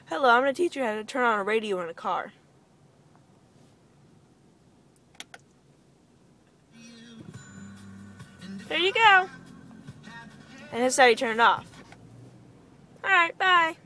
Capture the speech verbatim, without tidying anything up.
Hello, I'm going to teach you how to turn on a radio in a car. There you go. And this is how you turn it off. Alright, bye.